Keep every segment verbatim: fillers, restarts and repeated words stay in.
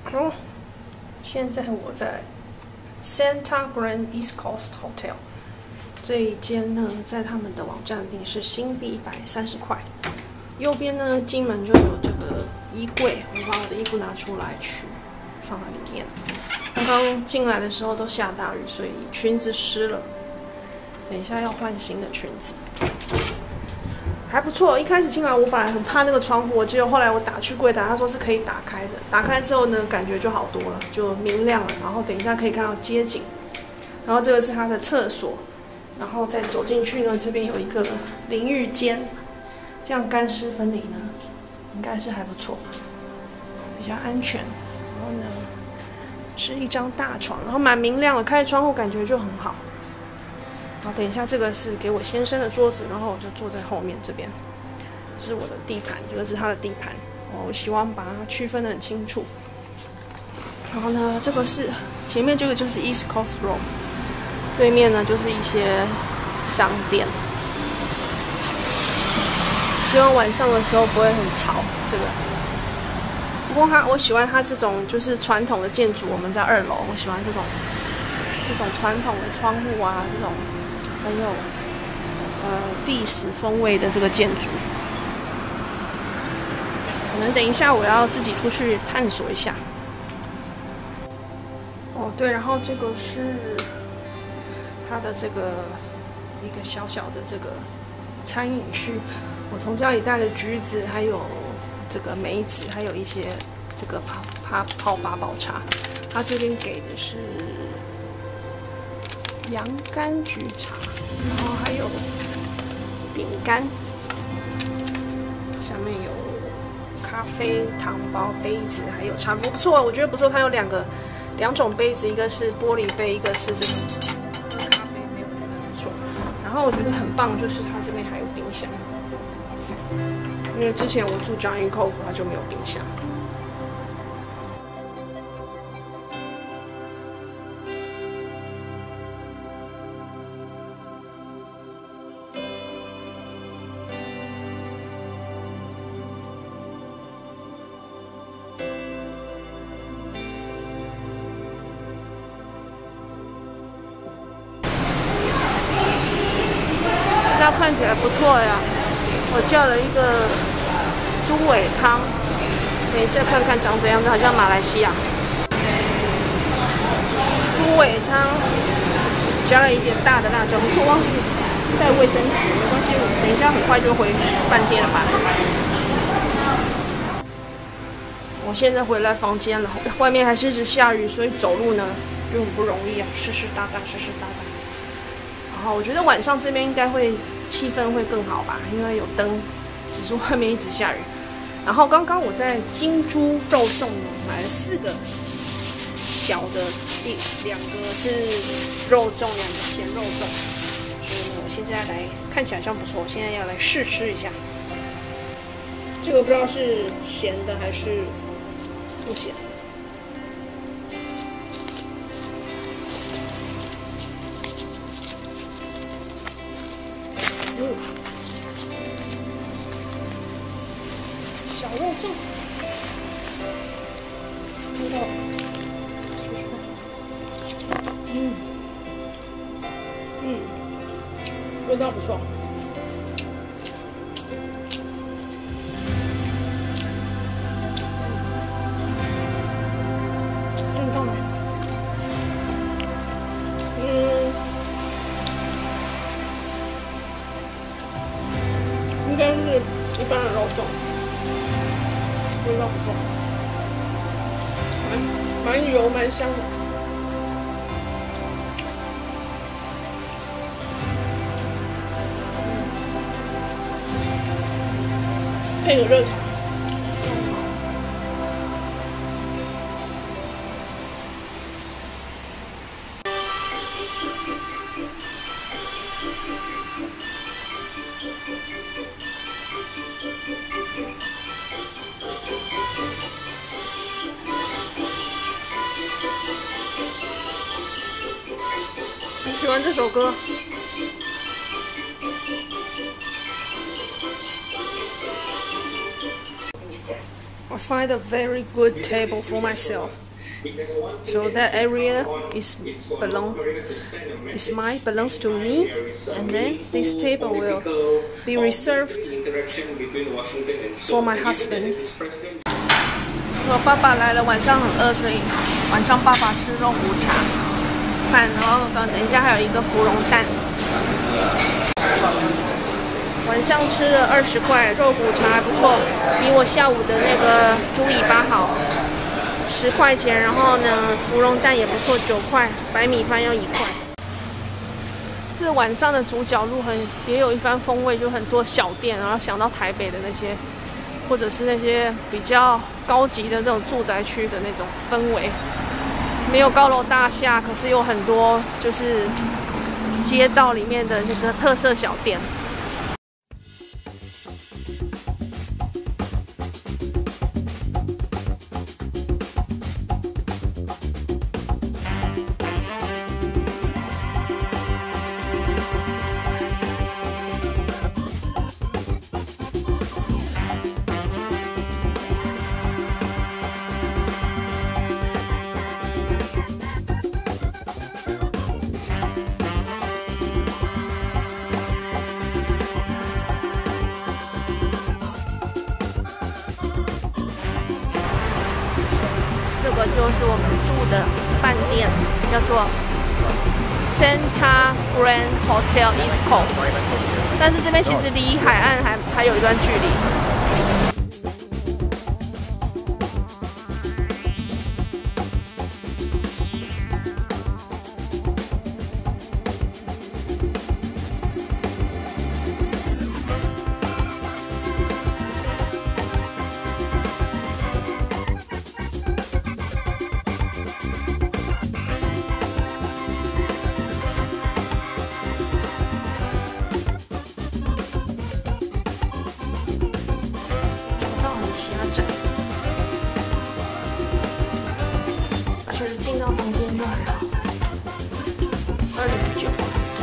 哦，现在我在 Santa Grand East Coast Hotel 这一间呢，在他们的网站订是新币一百三十块。右边呢，进门就有这个衣柜，我把我的衣服拿出来去放在里面。刚刚进来的时候都下大雨，所以裙子湿了。等一下要换新的裙子。 还不错，一开始进来我本来很怕那个窗户，结果后来我打去柜台，他说是可以打开的。打开之后呢，感觉就好多了，就明亮了。然后等一下可以看到街景。然后这个是他的厕所，然后再走进去呢，这边有一个淋浴间，这样干湿分离呢，应该是还不错，比较安全。然后呢，是一张大床，然后蛮明亮的，开窗户感觉就很好。 好，等一下，这个是给我先生的桌子，然后我就坐在后面这边，是我的地盘，这个是他的地盘。我希望把它区分得很清楚。然后呢，这个是前面这个就是 East Coast Road， 对面呢就是一些商店。希望晚上的时候不会很吵。这个，不过它我喜欢它这种就是传统的建筑。我们在二楼，我喜欢这种这种传统的窗户啊，这种。 很有呃历史风味的这个建筑，可能等一下我要自己出去探索一下。哦，对，然后这个是它的这个一个小小的这个餐饮区，我从家里带了橘子，还有这个梅子，还有一些这个泡泡泡八宝茶。它这边给的是。 洋甘菊茶，然后还有饼干，下面有咖啡、糖包、杯子，还有茶壶，不错，我觉得不错。它有两个两种杯子，一个是玻璃杯，一个是这个咖啡杯，我觉得很不错。然后我觉得很棒，就是它这边还有冰箱，因为之前我住 Giant Cove 它就没有冰箱。 这看起来不错呀！我叫了一个猪尾汤，等一下看看长怎样子，好像马来西亚猪尾汤，加了一点大的辣椒，可是我忘记带卫生纸，没关系，等一下很快就回饭店了吧。我现在回来房间了，外面还是一直下雨，所以走路呢就很不容易啊，湿湿哒哒，湿湿哒哒。 然后我觉得晚上这边应该会气氛会更好吧，因为有灯，只是外面一直下雨。然后刚刚我在金珠肉粽呢买了四个小的，一两个是肉粽，两个咸肉粽。所以呢，我现在来看起来像不错，我现在要来试吃一下。这个不知道是咸的还是不咸。 嗯，小肉粽，味道，试试看。嗯，嗯，味道不错。嗯，到了。嗯。 应该是一般的肉粽，味道不错，蛮蛮油蛮香的。配个热茶。喜欢这首歌。 I find a very good table for myself. So that area is belong is mine belongs to me, and then this table will be reserved for my husband. 我爸爸来了，晚上很饿，所以晚上爸爸吃肉骨茶饭，然后等一下还有一个芙蓉蛋。晚上吃了二十块肉骨茶还不错，比我下午的那个猪尾巴好。十块钱，然后呢，芙蓉蛋也不错，九块，白米饭要一块。是晚上的主角路很别有一番风味，就很多小店，然后想到台北的那些，或者是那些比较高级的那种住宅区的那种氛围，没有高楼大厦，可是有很多就是街道里面的那个特色小店。这个就是我们住的饭店，叫做 Santa Grand Hotel East Coast， 但是这边其实离海岸还还有一段距离。狭窄，其实进到房间就还好。二零九。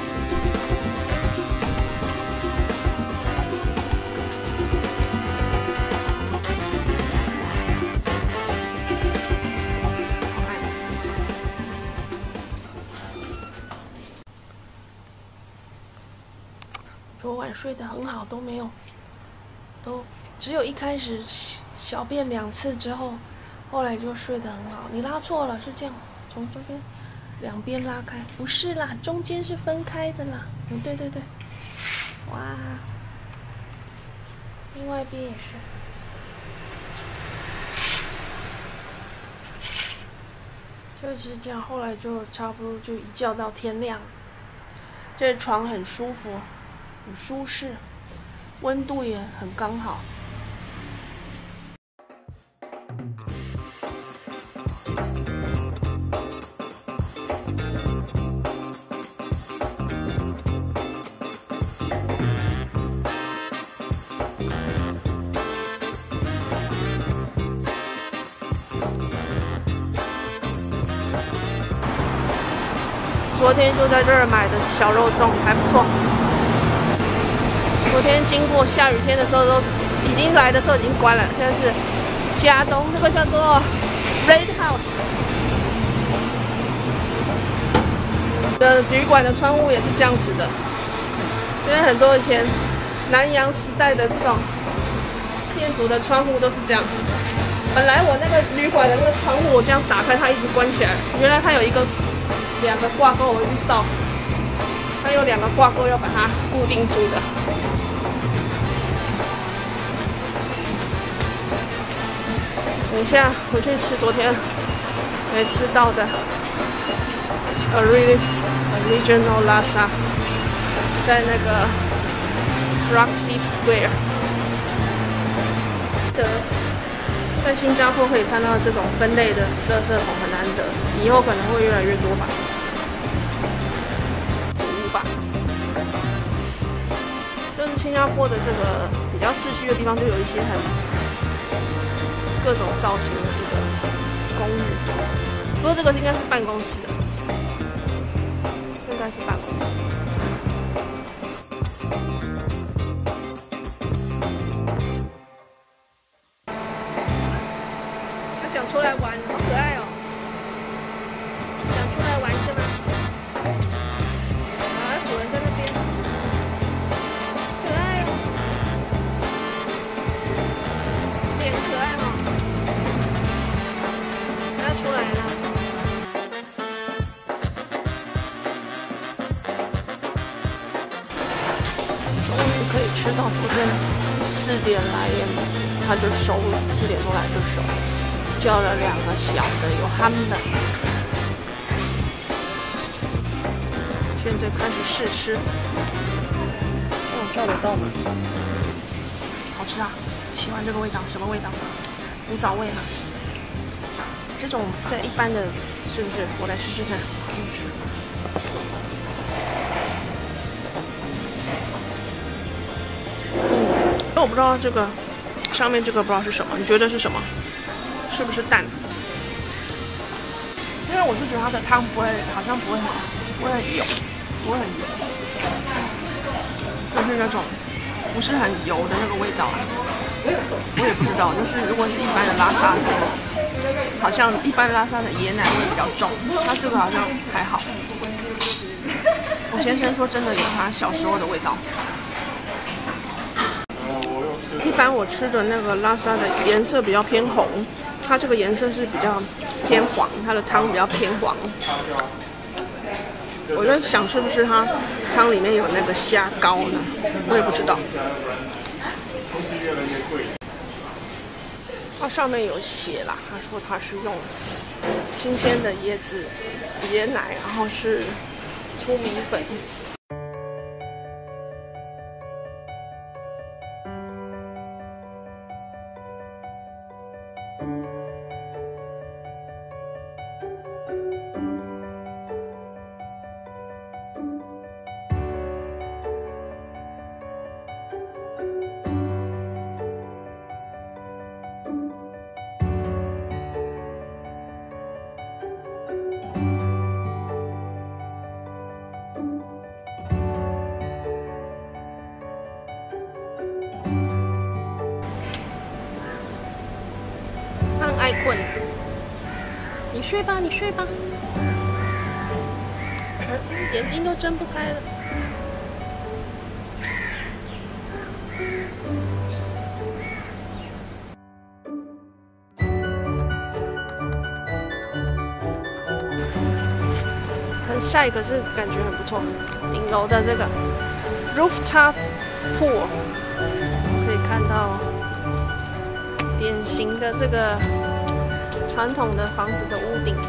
昨晚睡得很好，都没有，都。只有一开始小便两次之后，后来就睡得很好。你拉错了，是这样，从这边两边拉开，不是啦，中间是分开的啦。嗯，对对对，哇，另外一边也是，就是这样。后来就差不多就一觉到天亮。这床很舒服，很舒适，温度也很刚好。昨天就在这儿买的小肉粽，还不错。昨天经过下雨天的时候，都已经来的时候已经关了。现在是嘉东，这个叫做 Red House 的旅馆的窗户也是这样子的。因为很多以前南洋时代的这种建筑的窗户都是这样。本来我那个旅馆的那个窗户，我这样打开，它一直关起来。原来它有一个。两个挂钩，我去照，它有两个挂钩要把它固定住的。等一下回去吃昨天没吃到的 a original laksa， 在那个 Roxy Square 的。在新加坡可以看到这种分类的垃圾桶很难得，以后可能会越来越多吧。植物吧，就是新加坡的这个比较市区的地方，就有一些很各种造型的这个公寓。不过这个应该是办公室的，应该是办公室。 出来玩，好可爱哦！想出来玩是吗？啊，主人在那边，可爱哦，脸可爱哦，它出来了。终于可以吃到昨天四点来耶，它就收了，四点多来就收。 叫了两个小的，有憨的。现在开始试吃，这样叫得到吗？好吃啊！喜欢这个味道，什么味道？古早味嘛。这种在一般的，是不是？我来试试看。嗯，嗯，但我不知道这个上面这个不知道是什么，你觉得是什么？ 是不是蛋？因为我是觉得它的汤不会，好像不会很，不会很油，不会很油，就是那种不是很油的那个味道。我也不知道，就是如果是一般的拉沙子，好像一般拉沙的椰奶味比较重，它这个好像还好。我先生说真的有他小时候的味道。 一般我吃的那个拉沙的颜色比较偏红，它这个颜色是比较偏黄，它的汤比较偏黄。我在想是不是它汤里面有那个虾膏呢？我也不知道。它上面有写啦，他说它是用新鲜的椰子椰奶，然后是粗米粉。 他很爱困，你睡吧，你睡吧，眼睛都睁不开了。很晒，可是感觉很不错。顶楼的这个 rooftop pool 可以看到。 典型的这个传统的房子的屋顶，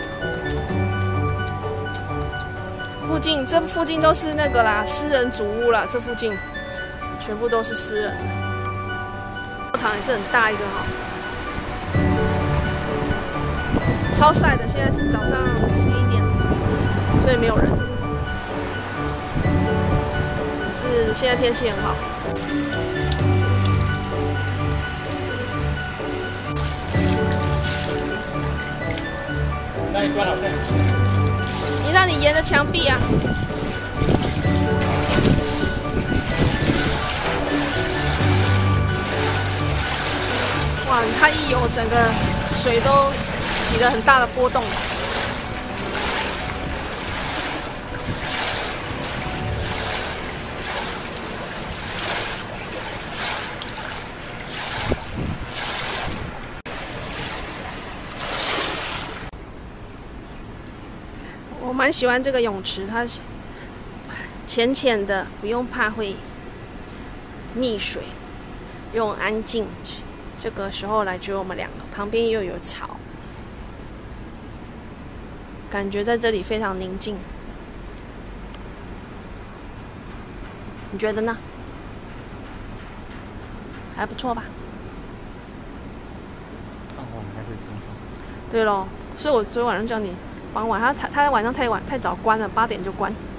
附近这附近都是那个啦，私人主屋啦，这附近全部都是私人的。教堂也是很大一个哈，超晒的，现在是早上十一点，所以没有人。是现在天气很好。 那你关好再。 你让你沿着墙壁啊。哇，它一游，整个水都起了很大的波动。我蛮喜欢这个泳池，它是浅浅的，不用怕会溺水，又很安静。这个时候来只有我们两个，旁边又有草，感觉在这里非常宁静。你觉得呢？还不错吧？ 傍晚还会停放。 对咯，所以我昨天晚上叫你傍晚，他他他晚上太晚太早关了，八点就关。